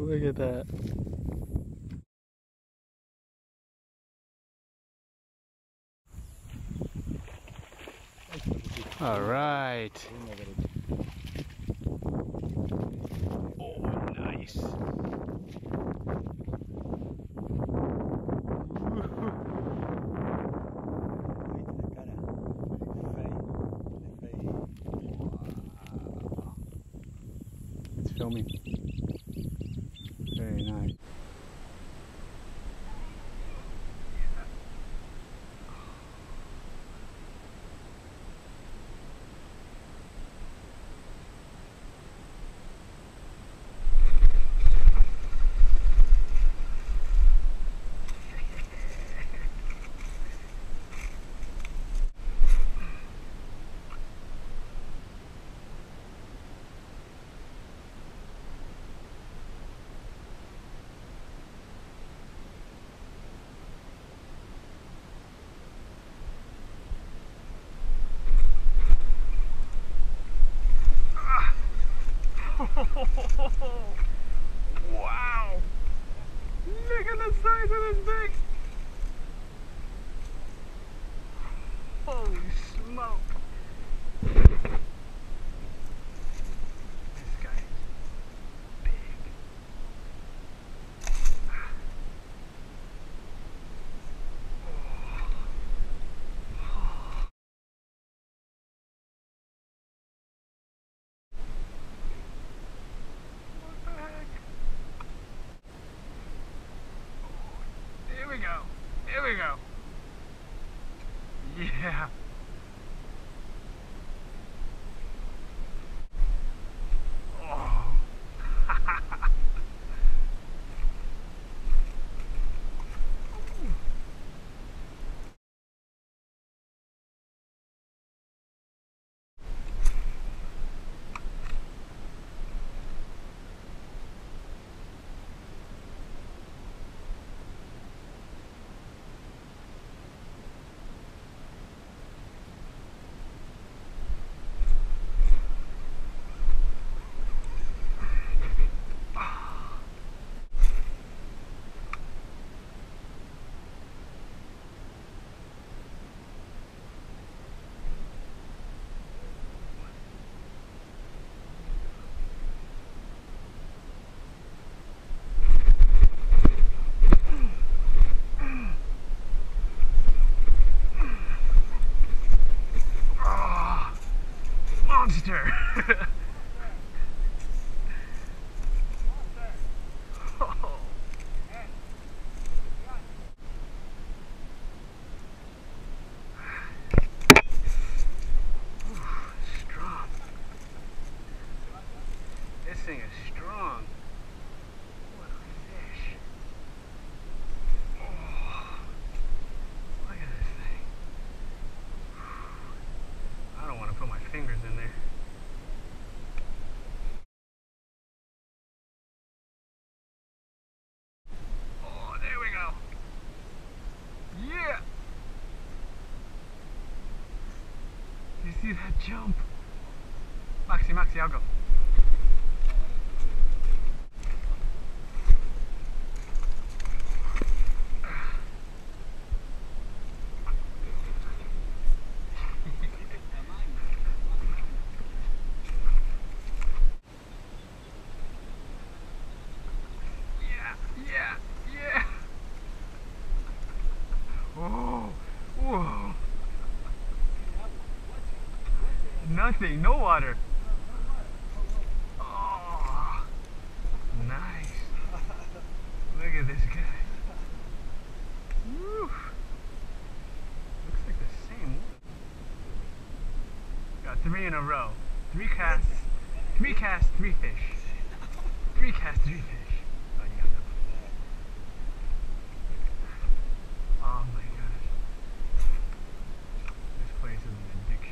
Look at that. All right. Oh, nice. It's filming. Very nice. Wow! Look at the size of this thing! Holy smoke! This guy is big. Here we go. Here we go. Yeah. Oh. Monster! Oh. Strong. This thing is strong. What a fish. Oh. Look at this thing. I don't want to put my fingers in there. Oh, there we go. Yeah. You see that jump? Maxi, I'll go. Yeah. Oh, whoa. Nothing, no water. Oh, nice. Look at this guy. Woo. Looks like the same one. Got 3 in a row. 3 casts, 3 fish. 3 casts, 3 fish. Oh, you got that one. Oh my gosh. This place is an addiction.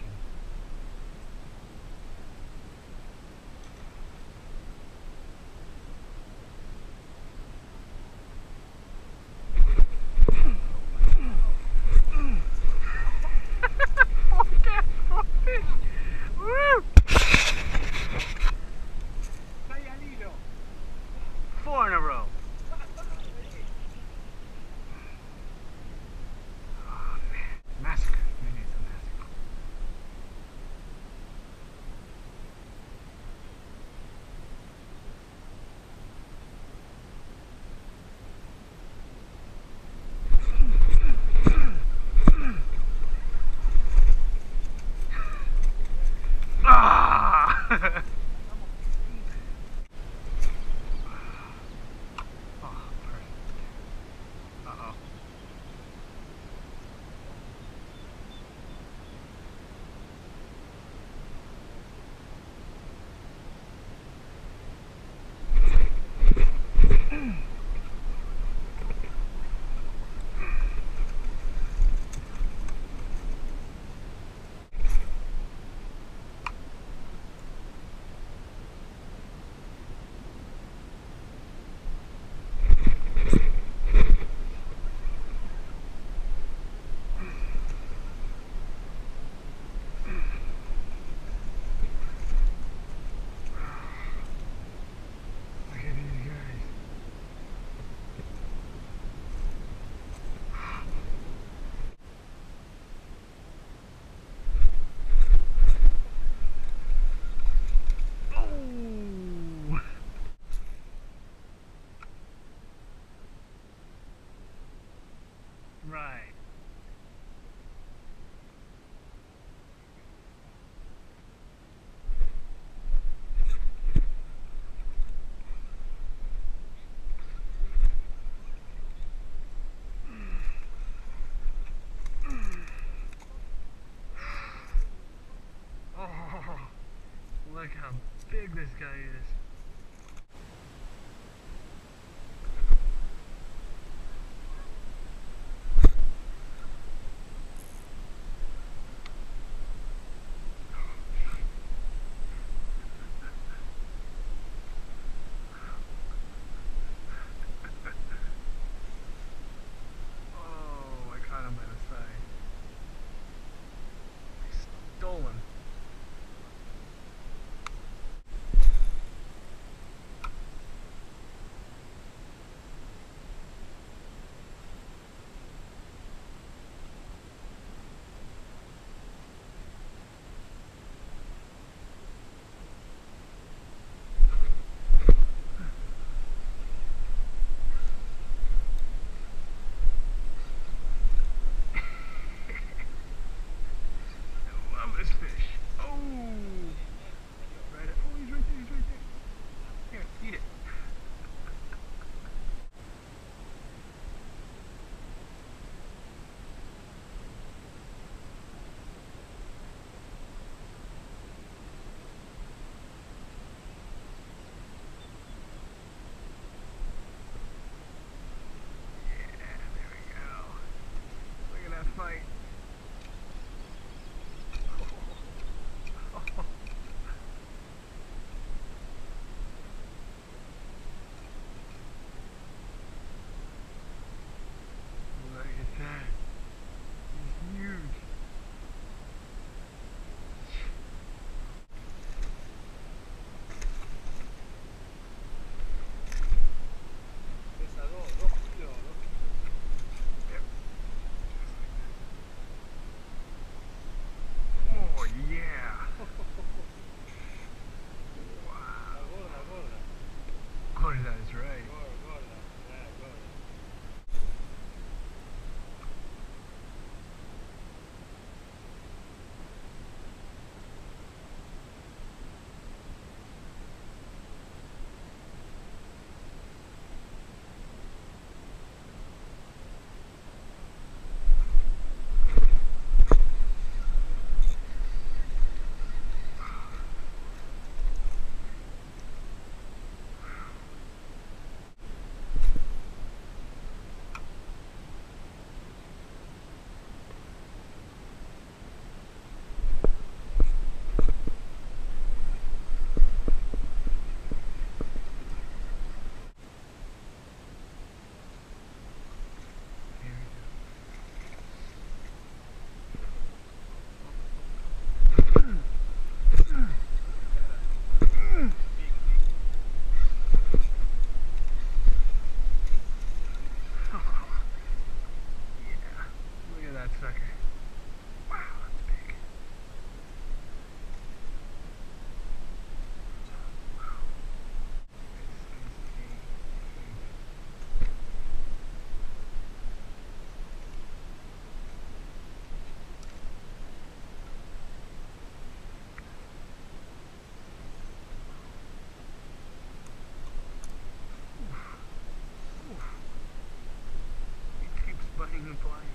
how big this guy is. Oh, I caught him by the side. I stole him. I love this fish. Oh! Right. Oh, he's right there. He's right there. Here, eat it. Yeah, there we go. Look at that fight. Look at that. He's huge. Pesa 2 kilos, 2 kilos. Yep. Oh, yeah. Wow. La gorda. Gorda is right. Gorda. Gorda. Sucker. Wow, that's big. He keeps biting and flying.